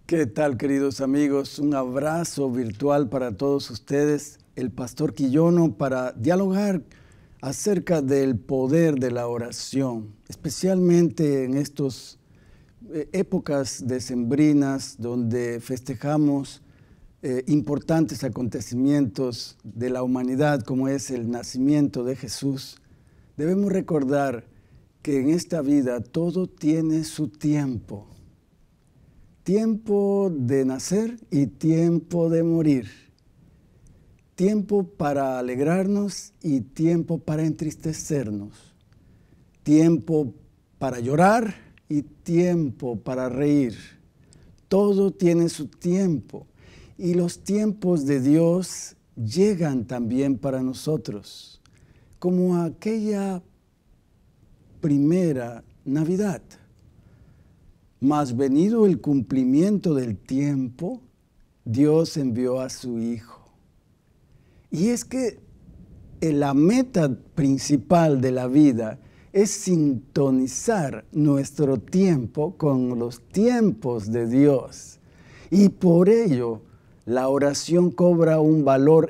¿Qué tal, queridos amigos? Un abrazo virtual para todos ustedes. El pastor Quillono para dialogar acerca del poder de la oración, especialmente en estas épocas decembrinas donde festejamos importantes acontecimientos de la humanidad, como es el nacimiento de Jesús. Debemos recordar que en esta vida todo tiene su tiempo. Tiempo de nacer y tiempo de morir. Tiempo para alegrarnos y tiempo para entristecernos. Tiempo para llorar y tiempo para reír. Todo tiene su tiempo. Y los tiempos de Dios llegan también para nosotros, como aquella primera Navidad. Mas venido el cumplimiento del tiempo, Dios envió a su Hijo. Y es que la meta principal de la vida es sintonizar nuestro tiempo con los tiempos de Dios. Y por ello, la oración cobra un valor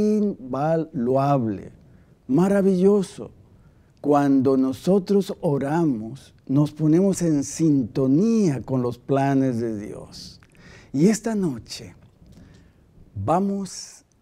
invaluable, maravilloso. Cuando nosotros oramos, nos ponemos en sintonía con los planes de Dios. Y esta noche vamos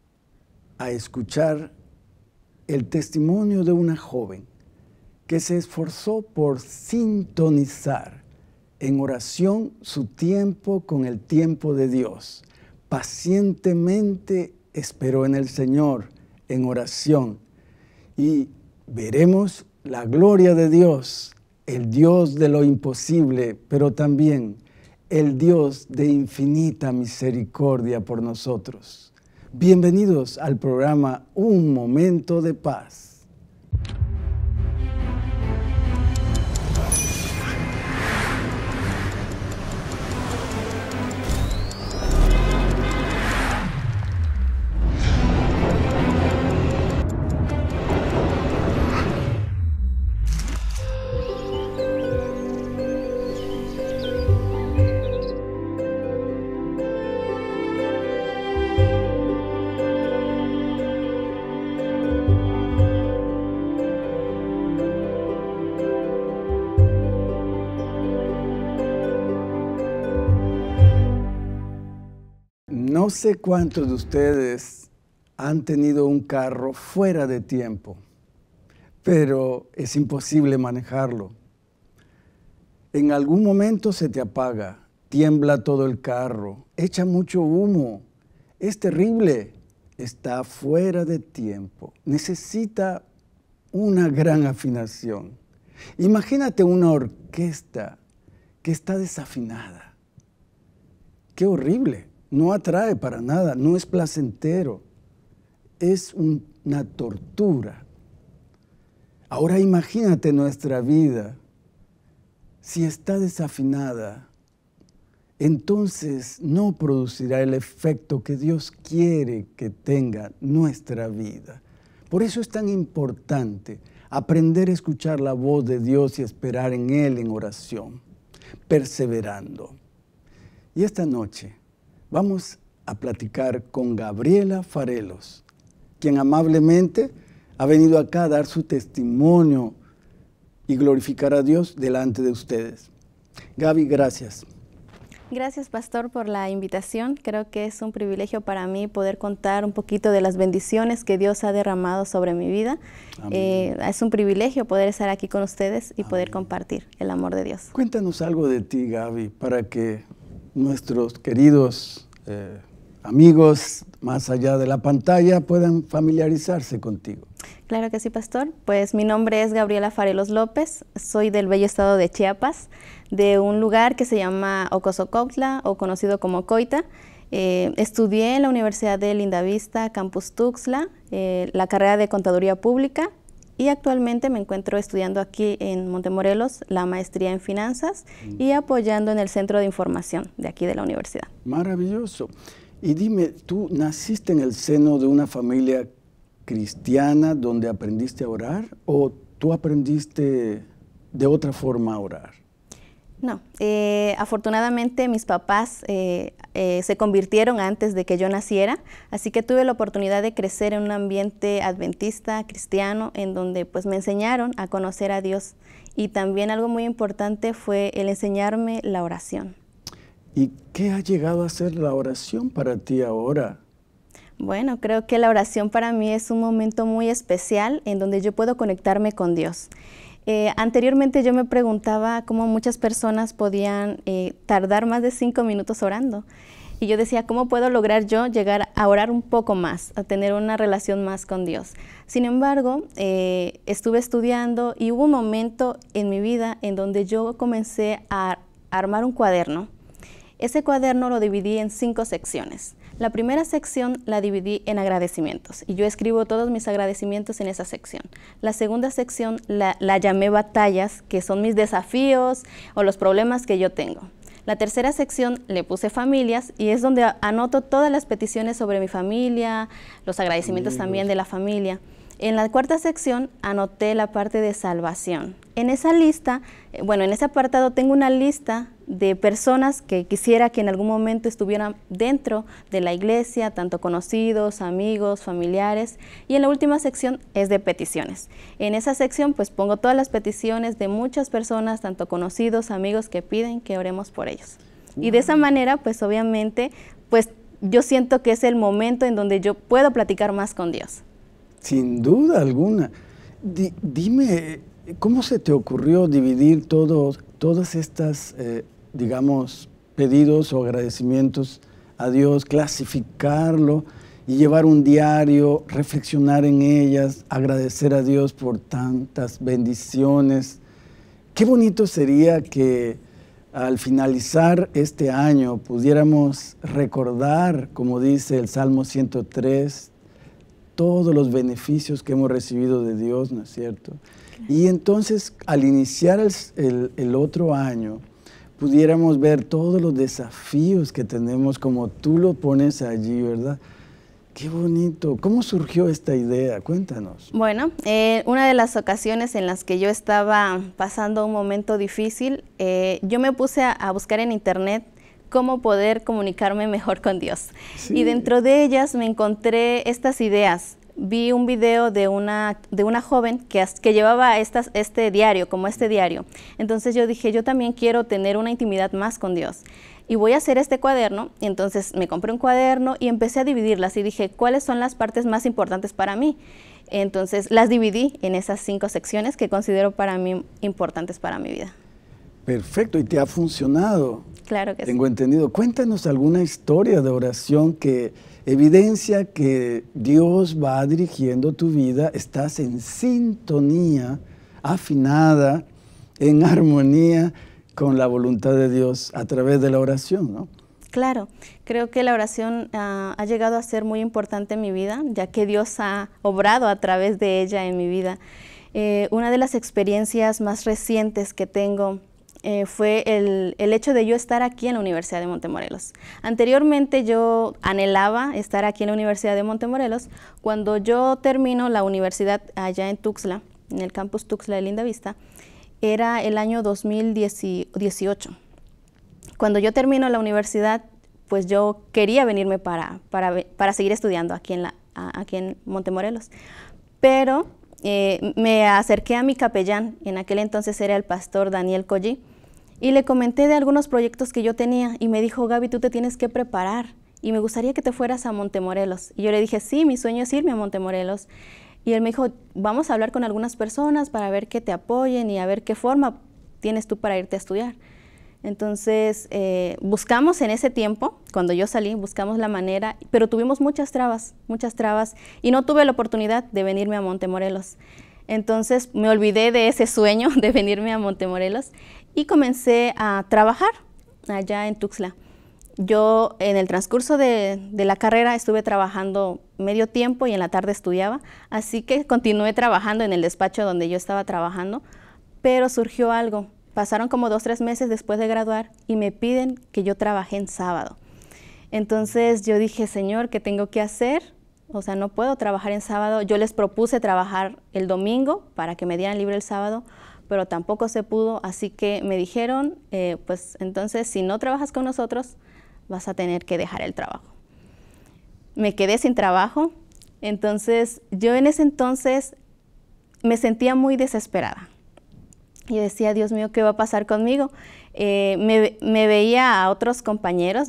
a escuchar el testimonio de una joven que se esforzó por sintonizar en oración su tiempo con el tiempo de Dios. Pacientemente esperó en el Señor en oración y veremos la gloria de Dios, el Dios de lo imposible, pero también el Dios de infinita misericordia por nosotros. Bienvenidos al programa Un Momento de Paz. No sé cuántos de ustedes han tenido un carro fuera de tiempo, pero es imposible manejarlo. En algún momento se te apaga, tiembla todo el carro, echa mucho humo, es terrible, está fuera de tiempo, necesita una gran afinación. Imagínate una orquesta que está desafinada. ¡Qué horrible! No atrae para nada, no es placentero, es una tortura. Ahora imagínate nuestra vida, si está desafinada, entonces no producirá el efecto que Dios quiere que tenga nuestra vida. Por eso es tan importante aprender a escuchar la voz de Dios y esperar en Él en oración, perseverando. Y esta noche vamos a platicar con Gabriela Farelos, quien amablemente ha venido acá a dar su testimonio y glorificar a Dios delante de ustedes. Gaby, gracias. Gracias, pastor, por la invitación. Creo que es un privilegio para mí poder contar un poquito de las bendiciones que Dios ha derramado sobre mi vida. Es un privilegio poder estar aquí con ustedes y poder compartir el amor de Dios. Cuéntanos algo de ti, Gaby, para que nuestros queridos amigos más allá de la pantalla puedan familiarizarse contigo. Claro que sí, pastor. Pues mi nombre es Gabriela Farelos López, soy del bello estado de Chiapas, de un lugar que se llama Ocosocautla o conocido como Coita. Estudié en la Universidad de Lindavista, Campus Tuxtla, la carrera de Contaduría Pública y actualmente me encuentro estudiando aquí en Montemorelos la maestría en Finanzas y apoyando en el Centro de Información de aquí de la universidad. Maravilloso. Y dime, ¿tú naciste en el seno de una familia cristiana donde aprendiste a orar o tú aprendiste de otra forma a orar? No, afortunadamente mis papás se convirtieron antes de que yo naciera, así que tuve la oportunidad de crecer en un ambiente adventista, cristiano, en donde pues me enseñaron a conocer a Dios. Y también algo muy importante fue el enseñarme la oración. ¿Y qué ha llegado a ser la oración para ti ahora? Bueno, creo que la oración para mí es un momento muy especial en donde yo puedo conectarme con Dios. Anteriormente yo me preguntaba cómo muchas personas podían tardar más de 5 minutos orando. Y yo decía, ¿cómo puedo lograr yo llegar a orar un poco más, a tener una relación más con Dios? Sin embargo, estuve estudiando y hubo un momento en mi vida en donde yo comencé a armar un cuaderno. Ese cuaderno lo dividí en 5 secciones. La primera sección la dividí en agradecimientos y yo escribo todos mis agradecimientos en esa sección. La segunda sección la llamé batallas, que son mis desafíos o los problemas que yo tengo. La tercera sección le puse familias y es donde anoto todas las peticiones sobre mi familia, los agradecimientos también de la familia. En la cuarta sección anoté la parte de salvación. En esa lista, en ese apartado tengo una lista de personas que quisiera que en algún momento estuvieran dentro de la iglesia, tanto conocidos, amigos, familiares. Y en la última sección es de peticiones. En esa sección pues pongo todas las peticiones de muchas personas, tanto conocidos, amigos, que piden que oremos por ellos. Y de esa manera pues obviamente pues yo siento que es el momento en donde yo puedo platicar más con Dios. Sin duda alguna. Dime, ¿cómo se te ocurrió dividir todas estas, digamos, pedidos o agradecimientos a Dios, clasificarlo y llevar un diario, reflexionar en ellas, agradecer a Dios por tantas bendiciones? Qué bonito sería que al finalizar este año pudiéramos recordar, como dice el Salmo 103, todos los beneficios que hemos recibido de Dios, ¿no es cierto? Claro. Y entonces, al iniciar el otro año, pudiéramos ver todos los desafíos que tenemos, como tú lo pones allí, ¿verdad? Qué bonito. ¿Cómo surgió esta idea? Cuéntanos. Bueno, una de las ocasiones en las que yo estaba pasando un momento difícil, yo me puse a buscar en internet cómo poder comunicarme mejor con Dios. Sí. Y dentro de ellas me encontré estas ideas. Vi un video de una joven que llevaba este diario. Entonces yo dije, yo también quiero tener una intimidad más con Dios. Y voy a hacer este cuaderno. Y entonces me compré un cuaderno y empecé a dividirlas. Y dije, ¿cuáles son las partes más importantes para mí? Entonces las dividí en esas 5 secciones que considero para mí importantes para mi vida. Perfecto, y te ha funcionado. Claro que sí. Tengo entendido. Cuéntanos alguna historia de oración que evidencia que Dios va dirigiendo tu vida, estás en sintonía, afinada, en armonía con la voluntad de Dios a través de la oración, ¿no? Claro, creo que la oración ha llegado a ser muy importante en mi vida, ya que Dios ha obrado a través de ella en mi vida. Una de las experiencias más recientes que tengo fue el hecho de yo estar aquí en la Universidad de Montemorelos. Anteriormente yo anhelaba estar aquí en la Universidad de Montemorelos. Cuando yo termino la universidad allá en Tuxtla, en el campus Tuxtla de Lindavista, era el año 2018. Cuando yo termino la universidad, pues yo quería venirme para seguir estudiando aquí en Montemorelos. Pero me acerqué a mi capellán, en aquel entonces era el pastor Daniel Collí, y le comenté de algunos proyectos que yo tenía y me dijo, Gaby, tú te tienes que preparar y me gustaría que te fueras a Montemorelos. Y yo le dije, sí, mi sueño es irme a Montemorelos. Y él me dijo, vamos a hablar con algunas personas para ver que te apoyen y a ver qué forma tienes tú para irte a estudiar. Entonces, buscamos en ese tiempo, cuando yo salí, buscamos la manera, pero tuvimos muchas trabas, y no tuve la oportunidad de venirme a Montemorelos. Entonces, me olvidé de ese sueño de venirme a Montemorelos y comencé a trabajar allá en Tuxtla. Yo, en el transcurso de la carrera, estuve trabajando medio tiempo y en la tarde estudiaba, así que continué trabajando en el despacho donde yo estaba trabajando, pero surgió algo. Pasaron como 2 o 3 meses después de graduar y me piden que yo trabaje en sábado. Entonces yo dije, Señor, ¿qué tengo que hacer? O sea, no puedo trabajar en sábado. Yo les propuse trabajar el domingo para que me dieran libre el sábado, pero tampoco se pudo, así que me dijeron, pues entonces si no trabajas con nosotros, vas a tener que dejar el trabajo. Me quedé sin trabajo, entonces yo en ese entonces me sentía muy desesperada. Y decía, Dios mío, ¿qué va a pasar conmigo? Me veía a otros compañeros,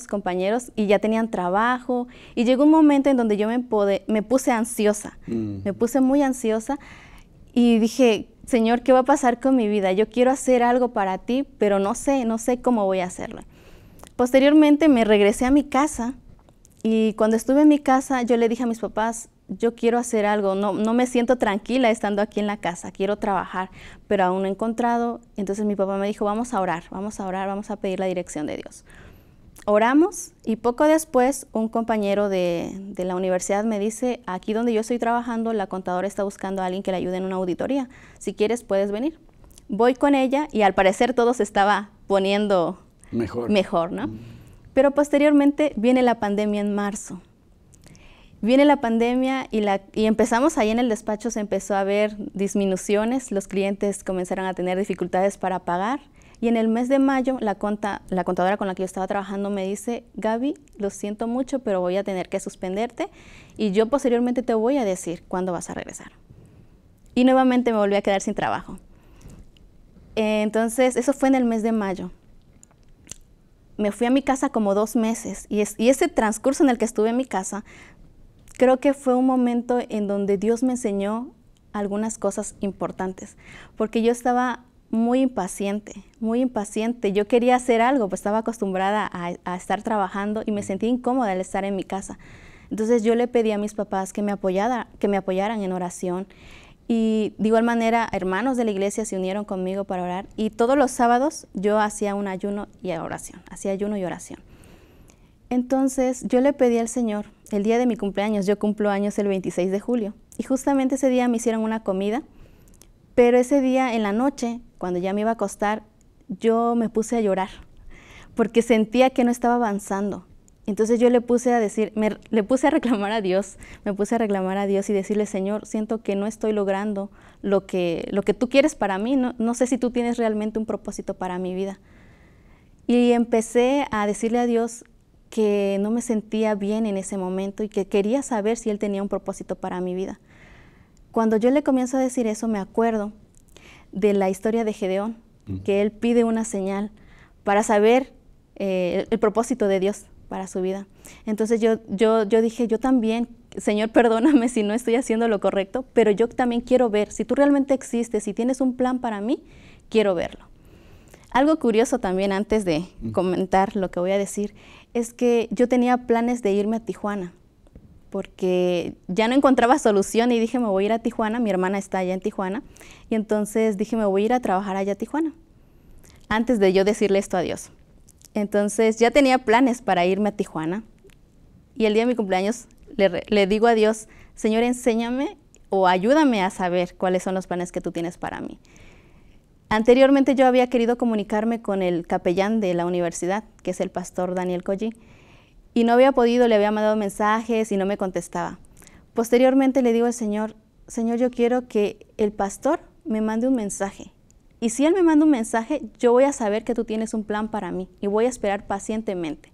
y ya tenían trabajo. Y llegó un momento en donde yo me puse ansiosa, me puse muy ansiosa y dije, Señor, ¿qué va a pasar con mi vida? Yo quiero hacer algo para ti, pero no sé cómo voy a hacerlo. Posteriormente me regresé a mi casa y cuando estuve en mi casa yo le dije a mis papás, yo quiero hacer algo, no me siento tranquila estando aquí en la casa, quiero trabajar, pero aún no he encontrado. Entonces mi papá me dijo, vamos a orar, vamos a pedir la dirección de Dios. Oramos y poco después un compañero de la universidad me dice, aquí donde yo estoy trabajando, la contadora está buscando a alguien que le ayude en una auditoría, si quieres puedes venir. Voy con ella y al parecer todo se estaba poniendo mejor, ¿no? Pero posteriormente viene la pandemia en marzo. Viene la pandemia y empezamos ahí en el despacho, se empezó a ver disminuciones, los clientes comenzaron a tener dificultades para pagar y en el mes de mayo la contadora con la que yo estaba trabajando me dice, Gaby, lo siento mucho, pero voy a tener que suspenderte y yo posteriormente te voy a decir cuándo vas a regresar. Y nuevamente me volví a quedar sin trabajo. Entonces, eso fue en el mes de mayo. Me fui a mi casa como 2 meses y ese transcurso en el que estuve en mi casa, creo que fue un momento en donde Dios me enseñó algunas cosas importantes, porque yo estaba muy impaciente. Yo quería hacer algo, pues estaba acostumbrada a estar trabajando y me sentía incómoda al estar en mi casa. Entonces yo le pedí a mis papás que me apoyaran en oración y de igual manera hermanos de la iglesia se unieron conmigo para orar y todos los sábados yo hacía un ayuno y oración, Entonces yo le pedí al Señor, el día de mi cumpleaños, yo cumplo años el 26 de julio, y justamente ese día me hicieron una comida, pero ese día en la noche, cuando ya me iba a acostar, yo me puse a llorar, porque sentía que no estaba avanzando. Entonces yo le puse a reclamar a Dios, y decirle, Señor, siento que no estoy logrando lo que tú quieres para mí, no sé si tú tienes realmente un propósito para mi vida. Y empecé a decirle a Dios que no me sentía bien en ese momento y que quería saber si Él tenía un propósito para mi vida. Cuando yo le comienzo a decir eso, me acuerdo de la historia de Gedeón, que él pide una señal para saber el propósito de Dios para su vida. Entonces yo dije, yo también, Señor, perdóname si no estoy haciendo lo correcto, pero yo también quiero ver, si tú realmente existes, si tienes un plan para mí, quiero verlo. Algo curioso también, antes de comentar lo que voy a decir, es que yo tenía planes de irme a Tijuana, porque ya no encontraba solución y dije, me voy a ir a Tijuana, mi hermana está allá en Tijuana, y entonces dije, me voy a ir a trabajar allá a Tijuana, antes de yo decirle esto a Dios. Entonces ya tenía planes para irme a Tijuana, y el día de mi cumpleaños le digo a Dios, Señor, enséñame o ayúdame a saber cuáles son los planes que tú tienes para mí. Anteriormente yo había querido comunicarme con el capellán de la universidad, que es el pastor Daniel Collie, y no había podido, le había mandado mensajes y no me contestaba. Posteriormente le digo al Señor, Señor, yo quiero que el pastor me mande un mensaje. Y si él me manda un mensaje, yo voy a saber que tú tienes un plan para mí y voy a esperar pacientemente.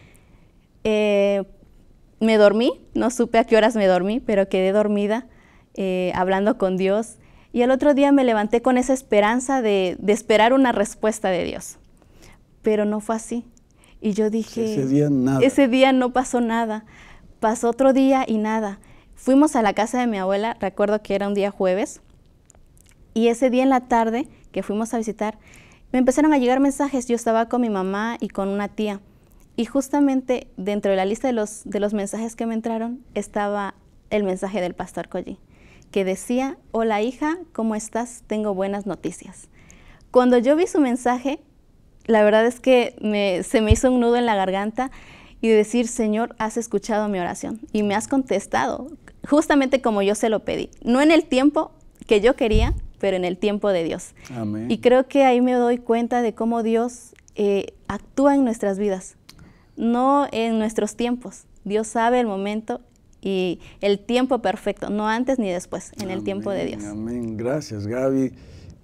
Me dormí, no supe a qué horas me dormí, pero quedé dormida hablando con Dios. Y el otro día me levanté con esa esperanza de esperar una respuesta de Dios. Pero no fue así. Y yo dije, ese día no pasó nada. Pasó otro día y nada. Fuimos a la casa de mi abuela, recuerdo que era un día jueves, y ese día en la tarde que fuimos a visitar, me empezaron a llegar mensajes. Yo estaba con mi mamá y con una tía, y justamente dentro de la lista de los mensajes que me entraron estaba el mensaje del pastor Collie, que decía, hola hija, ¿cómo estás? Tengo buenas noticias. Cuando yo vi su mensaje, la verdad es que se me hizo un nudo en la garganta y decir, Señor, has escuchado mi oración y me has contestado, justamente como yo se lo pedí. No en el tiempo que yo quería, pero en el tiempo de Dios. Amén. Y creo que ahí me doy cuenta de cómo Dios actúa en nuestras vidas, no en nuestros tiempos. Dios sabe el momento y el tiempo perfecto, no antes ni después, en el tiempo de Dios. Amén, gracias Gaby.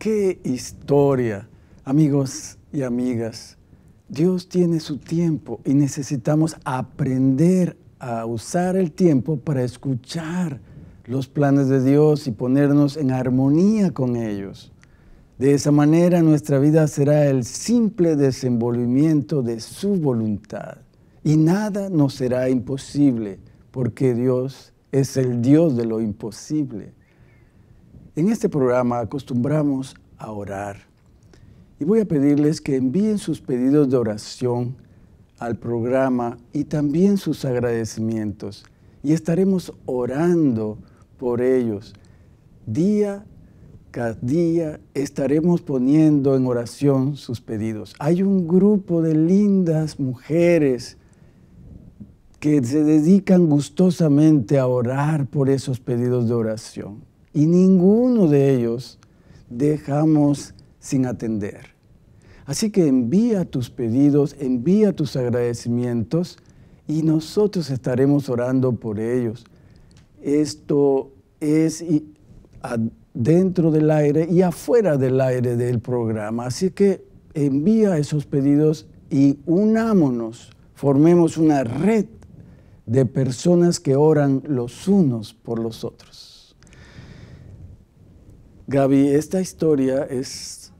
¡Qué historia! Amigos y amigas, Dios tiene su tiempo y necesitamos aprender a usar el tiempo para escuchar los planes de Dios y ponernos en armonía con ellos. De esa manera nuestra vida será el simple desenvolvimiento de su voluntad y nada nos será imposible porque Dios es el Dios de lo imposible. En este programa acostumbramos a orar y voy a pedirles que envíen sus pedidos de oración al programa y también sus agradecimientos y estaremos orando por ellos. Día cada día estaremos poniendo en oración sus pedidos. Hay un grupo de lindas mujeres que se dedican gustosamente a orar por esos pedidos de oración y ninguno de ellos dejamos sin atender. Así que envía tus pedidos, envía tus agradecimientos y nosotros estaremos orando por ellos. Esto es dentro del aire y afuera del aire del programa. Así que envía esos pedidos y unámonos, formemos una red de personas que oran los unos por los otros. Gaby, esta historia es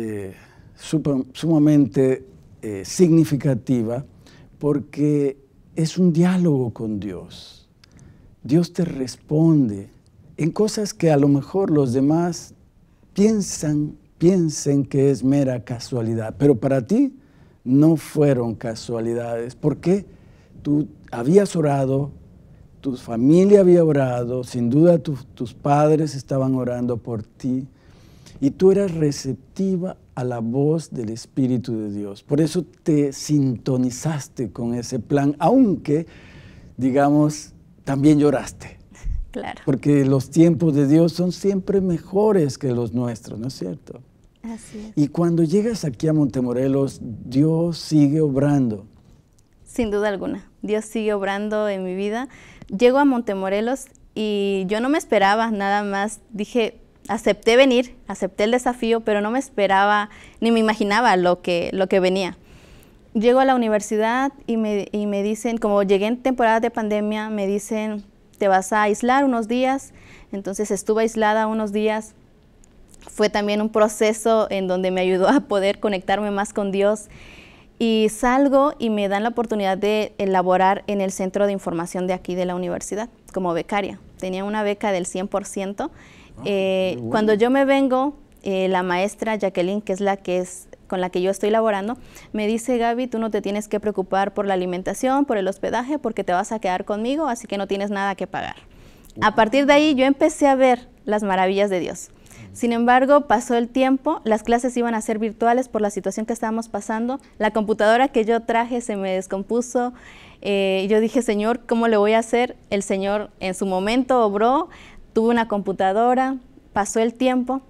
sumamente significativa porque es un diálogo con Dios. Dios te responde en cosas que a lo mejor los demás piensen que es mera casualidad, pero para ti no fueron casualidades, porque tú habías orado, tu familia había orado, sin duda tus padres estaban orando por ti, y tú eras receptiva a la voz del Espíritu de Dios. Por eso te sintonizaste con ese plan, aunque, digamos, también lloraste. Claro. Porque los tiempos de Dios son siempre mejores que los nuestros, ¿no es cierto? Así es. Y cuando llegas aquí a Montemorelos, Dios sigue obrando. Sin duda alguna, Dios sigue obrando en mi vida. Llego a Montemorelos y yo no me esperaba, nada más dije, acepté venir, acepté el desafío, pero no me esperaba, ni me imaginaba lo que venía. Llego a la universidad y me dicen, como llegué en temporada de pandemia, me dicen, te vas a aislar unos días. Entonces estuve aislada unos días. Fue también un proceso en donde me ayudó a poder conectarme más con Dios. Y salgo y me dan la oportunidad de elaborar en el centro de información de aquí de la universidad como becaria. Tenía una beca del 100%. Bueno. Cuando yo me vengo, la maestra Jacqueline, que es con la que yo estoy laborando, me dice, Gaby, tú no te tienes que preocupar por la alimentación, por el hospedaje, porque te vas a quedar conmigo, así que no tienes nada que pagar. A partir de ahí yo empecé a ver las maravillas de Dios. Sin embargo, pasó el tiempo, las clases iban a ser virtuales por la situación que estábamos pasando, la computadora que yo traje se me descompuso, yo dije, Señor, ¿cómo le voy a hacer? El Señor en su momento obró, tuve una computadora, pasó el tiempo,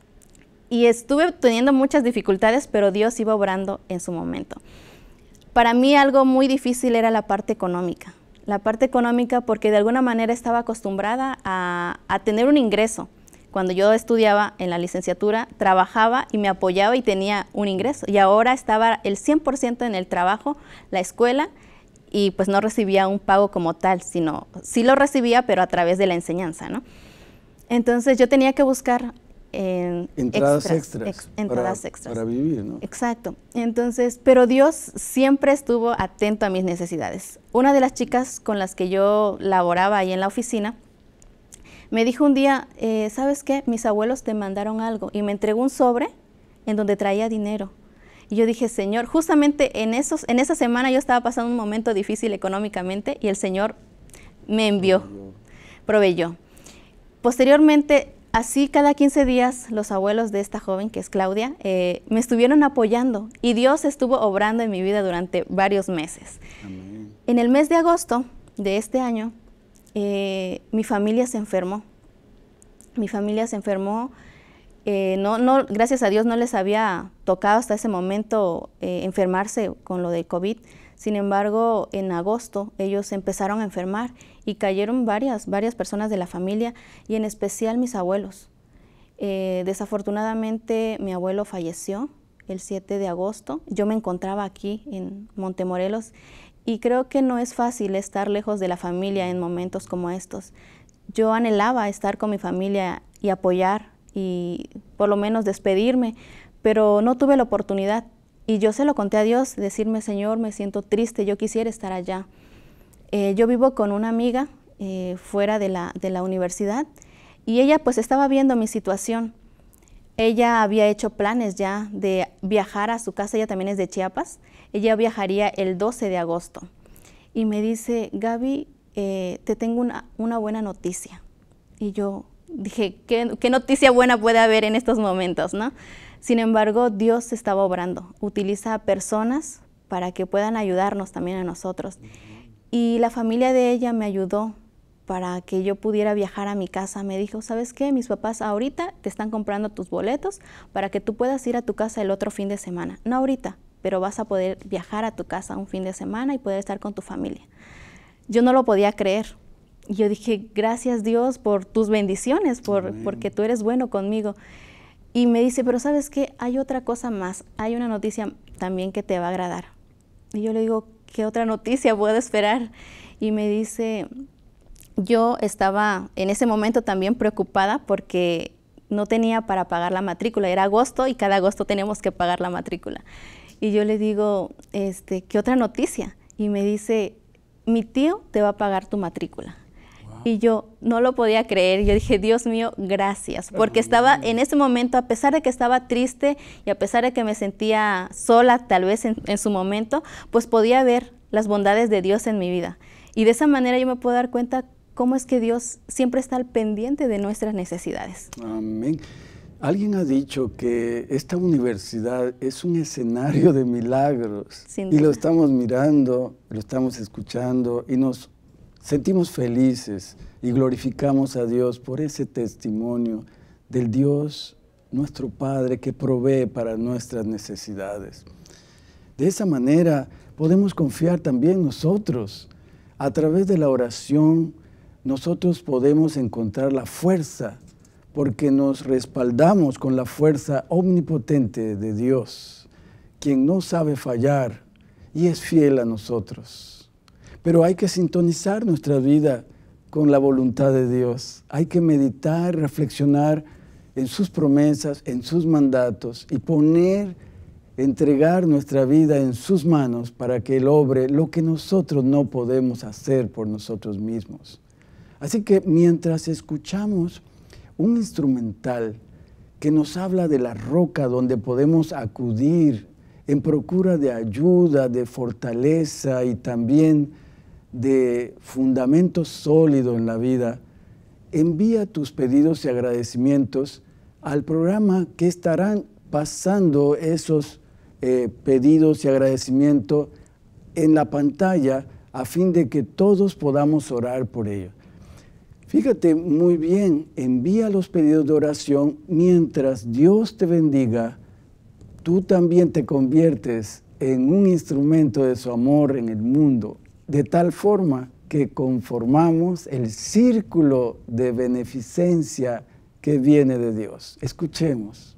y estuve teniendo muchas dificultades, pero Dios iba obrando en su momento. Para mí algo muy difícil era la parte económica. La parte económica porque de alguna manera estaba acostumbrada a tener un ingreso. Cuando yo estudiaba en la licenciatura, trabajaba y me apoyaba y tenía un ingreso. Y ahora estaba el 100% en el trabajo, la escuela, y pues no recibía un pago como tal, sino sí lo recibía, pero a través de la enseñanza, ¿no? Entonces yo tenía que buscar entradas extras para vivir, ¿no? Exacto. Entonces, pero Dios siempre estuvo atento a mis necesidades. Una de las chicas con las que yo laboraba ahí en la oficina me dijo un día, ¿sabes qué? Mis abuelos te mandaron algo y me entregó un sobre en donde traía dinero. Y yo dije, Señor, justamente en esa semana yo estaba pasando un momento difícil económicamente y el Señor me envió, proveyó. Posteriormente, así cada 15 días los abuelos de esta joven, que es Claudia, me estuvieron apoyando y Dios estuvo obrando en mi vida durante varios meses. Amén. En el mes de agosto de este año, mi familia se enfermó. Mi familia se enfermó. Gracias a Dios no les había tocado hasta ese momento enfermarse con lo del COVID. Sin embargo, en agosto ellos empezaron a enfermar y cayeron varias personas de la familia y en especial mis abuelos. Desafortunadamente mi abuelo falleció el 7 de agosto. Yo me encontraba aquí en Montemorelos y creo que no es fácil estar lejos de la familia en momentos como estos. Yo anhelaba estar con mi familia y apoyar y por lo menos despedirme, pero no tuve la oportunidad. Y yo se lo conté a Dios, decirme, Señor, me siento triste, yo quisiera estar allá. Yo vivo con una amiga fuera de la universidad y ella pues estaba viendo mi situación. Ella había hecho planes ya de viajar a su casa, ella también es de Chiapas. Ella viajaría el 12 de agosto y me dice, Gaby, te tengo una buena noticia. Y yo dije, ¿qué noticia buena puede haber en estos momentos, no? Sin embargo, Dios estaba obrando, utiliza a personas para que puedan ayudarnos también a nosotros. Y la familia de ella me ayudó para que yo pudiera viajar a mi casa. Me dijo, ¿sabes qué? Mis papás ahorita te están comprando tus boletos para que tú puedas ir a tu casa el otro fin de semana. No ahorita, pero vas a poder viajar a tu casa un fin de semana y poder estar con tu familia. Yo no lo podía creer. Y yo dije, gracias Dios por tus bendiciones, porque tú eres bueno conmigo. Y me dice, pero ¿sabes qué? Hay otra cosa más, hay una noticia también que te va a agradar. Y yo le digo, ¿qué otra noticia puedo esperar? Y me dice, yo estaba en ese momento también preocupada porque no tenía para pagar la matrícula. Era agosto y cada agosto tenemos que pagar la matrícula. Y yo le digo, ¿qué otra noticia? Y me dice, mi tío te va a pagar tu matrícula. Y yo no lo podía creer. Yo dije, Dios mío, gracias. Porque estaba en ese momento, a pesar de que estaba triste y a pesar de que me sentía sola tal vez en su momento, pues podía ver las bondades de Dios en mi vida. Y de esa manera yo me puedo dar cuenta cómo es que Dios siempre está al pendiente de nuestras necesidades. Amén. Alguien ha dicho que esta universidad es un escenario de milagros. Y lo estamos mirando, lo estamos escuchando y nos sentimos felices y glorificamos a Dios por ese testimonio del Dios, nuestro Padre, que provee para nuestras necesidades. De esa manera podemos confiar también nosotros. A través de la oración, nosotros podemos encontrar la fuerza, porque nos respaldamos con la fuerza omnipotente de Dios, quien no sabe fallar y es fiel a nosotros. Pero hay que sintonizar nuestra vida con la voluntad de Dios. Hay que meditar, reflexionar en sus promesas, en sus mandatos y entregar nuestra vida en sus manos para que Él obre lo que nosotros no podemos hacer por nosotros mismos. Así que mientras escuchamos un instrumental que nos habla de la roca donde podemos acudir en procura de ayuda, de fortaleza y también de fundamento sólido en la vida, envía tus pedidos y agradecimientos al programa que estarán pasando esos pedidos y agradecimientos en la pantalla a fin de que todos podamos orar por ello. Fíjate muy bien, envía los pedidos de oración mientras Dios te bendiga. Tú también te conviertes en un instrumento de su amor en el mundo, de tal forma que conformamos el círculo de beneficencia que viene de Dios. Escuchemos.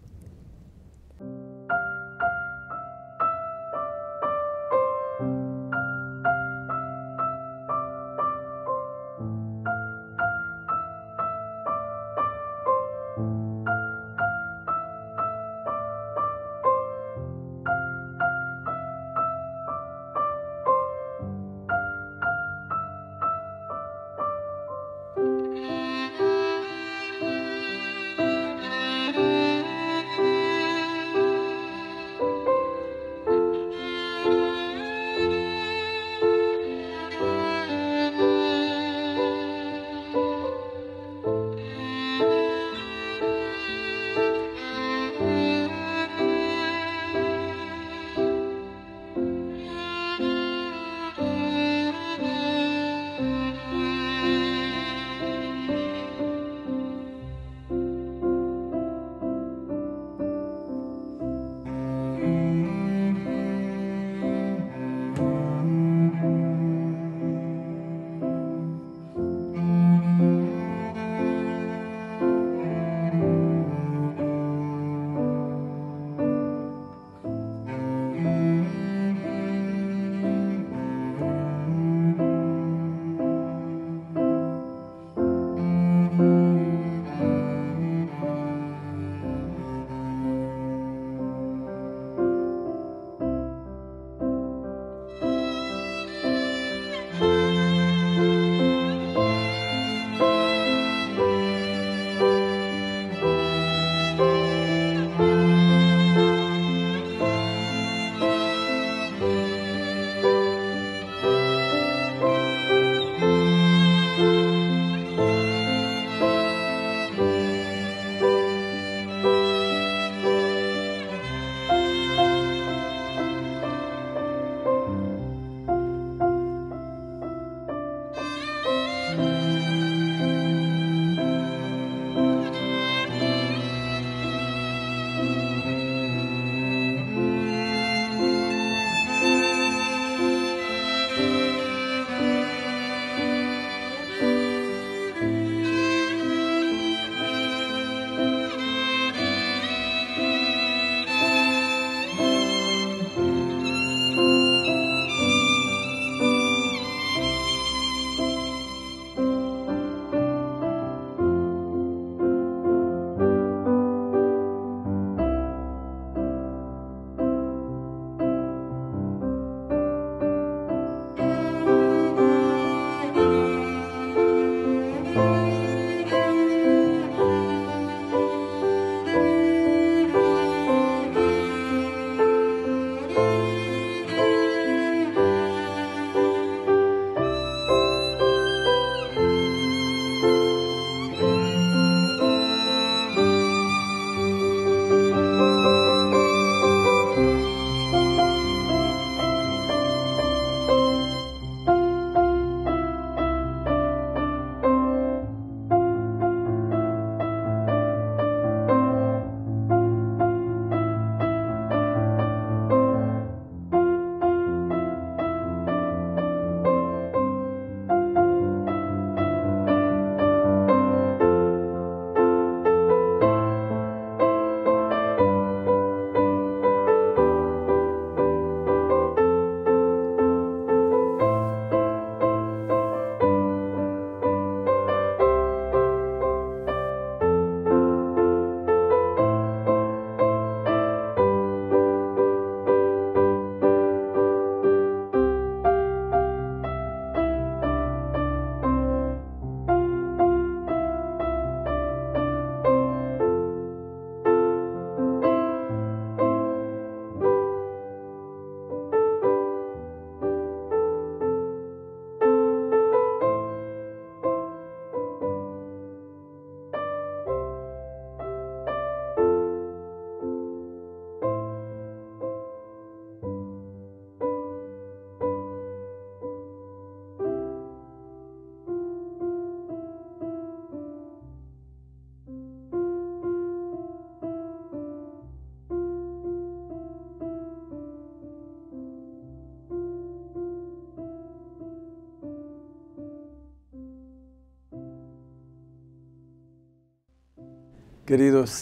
Queridos,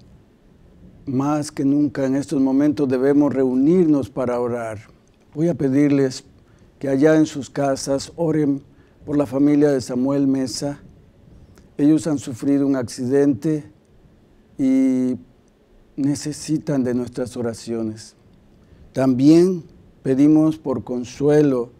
más que nunca en estos momentos debemos reunirnos para orar. Voy a pedirles que allá en sus casas oren por la familia de Samuel Mesa. Ellos han sufrido un accidente y necesitan de nuestras oraciones. También pedimos por consuelo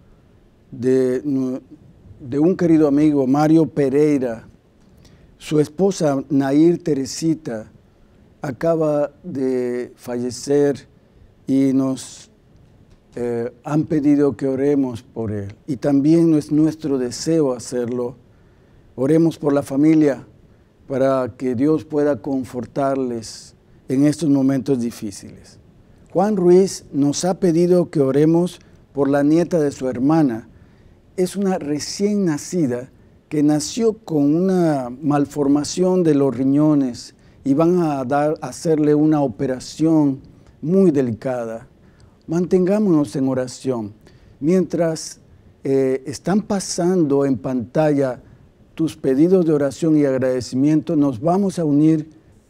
de un querido amigo, Mario Pereira. Su esposa, Nair Teresita, acaba de fallecer y nos han pedido que oremos por él. Y también es nuestro deseo hacerlo. Oremos por la familia para que Dios pueda confortarles en estos momentos difíciles. Juan Ruiz nos ha pedido que oremos por la nieta de su hermana. Es una recién nacida que nació con una malformación de los riñones y van a hacerle una operación muy delicada. Mantengámonos en oración. Mientras están pasando en pantalla tus pedidos de oración y agradecimiento, nos vamos a unir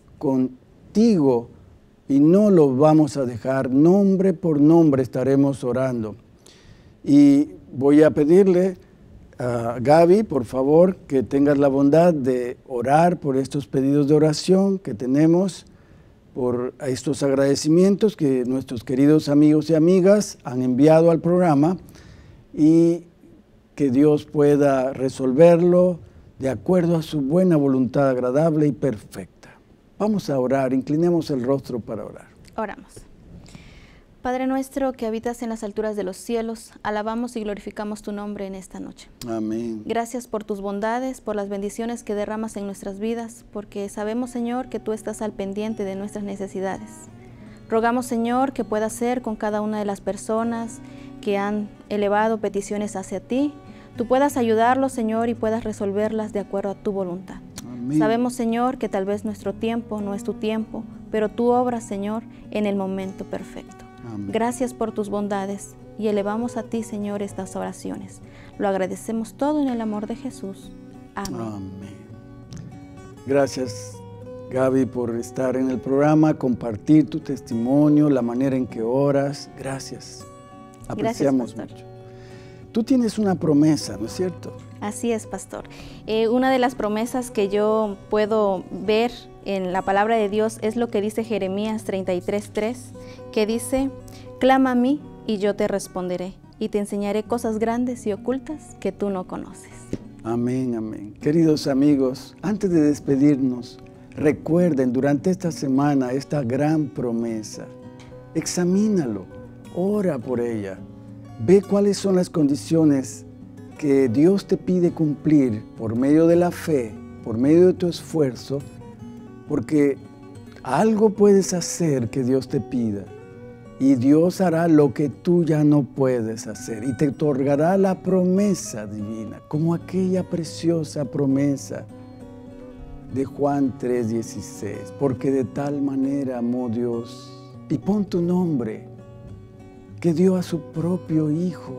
contigo y no lo vamos a dejar. Nombre por nombre estaremos orando. Y voy a pedirle a Gaby, por favor, que tengas la bondad de orar por estos pedidos de oración que tenemos, por estos agradecimientos que nuestros queridos amigos y amigas han enviado al programa y que Dios pueda resolverlo de acuerdo a su buena voluntad agradable y perfecta. Vamos a orar, inclinemos el rostro para orar. Oramos. Padre nuestro que habitas en las alturas de los cielos, alabamos y glorificamos tu nombre en esta noche. Amén. Gracias por tus bondades, por las bendiciones que derramas en nuestras vidas, porque sabemos, Señor, que tú estás al pendiente de nuestras necesidades. Rogamos, Señor, que puedas ser con cada una de las personas que han elevado peticiones hacia ti. Tú puedas ayudarlos, Señor, y puedas resolverlas de acuerdo a tu voluntad. Amén. Sabemos, Señor, que tal vez nuestro tiempo no es tu tiempo, pero tú obras, Señor, en el momento perfecto. Amén. Gracias por tus bondades y elevamos a ti, Señor, estas oraciones. Lo agradecemos todo en el amor de Jesús. Amén. Amén. Gracias, Gaby, por estar en el programa, compartir tu testimonio, la manera en que oras. Gracias. Apreciamos Gracias, mucho. Tú tienes una promesa, ¿no es cierto? Así es, pastor. Una de las promesas que yo puedo ver en la palabra de Dios es lo que dice Jeremías 33:3, que dice: clama a mí y yo te responderé, y te enseñaré cosas grandes y ocultas que tú no conoces. Amén, amén. Queridos amigos, antes de despedirnos, recuerden durante esta semana esta gran promesa. Examínalo, ora por ella. Ve cuáles son las condiciones que Dios te pide cumplir por medio de la fe, por medio de tu esfuerzo, porque algo puedes hacer que Dios te pida y Dios hará lo que tú ya no puedes hacer y te otorgará la promesa divina, como aquella preciosa promesa de Juan 3:16, porque de tal manera amó Dios, y pon tu nombre, que dio a su propio Hijo.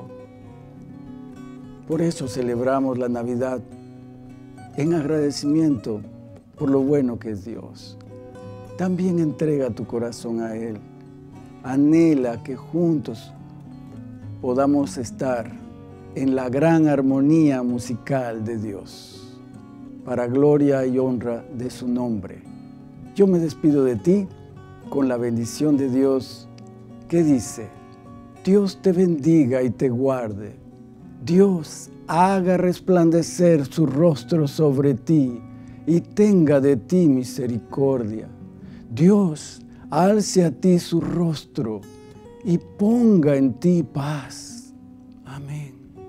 Por eso celebramos la Navidad en agradecimiento por lo bueno que es Dios. También entrega tu corazón a Él. Anhela que juntos podamos estar en la gran armonía musical de Dios, para gloria y honra de su nombre. Yo me despido de ti con la bendición de Dios que dice: Dios te bendiga y te guarde. Dios haga resplandecer su rostro sobre ti y tenga de ti misericordia. Dios alce a ti su rostro y ponga en ti paz. Amén.